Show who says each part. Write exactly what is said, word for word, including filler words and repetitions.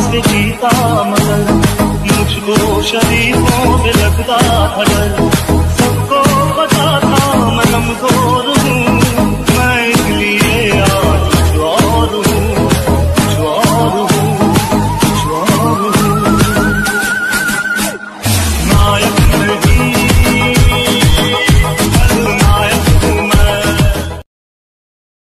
Speaker 1: के जीता मगर मुझको शरीफों से लगता था डर। सबको पता था मैं कमजोर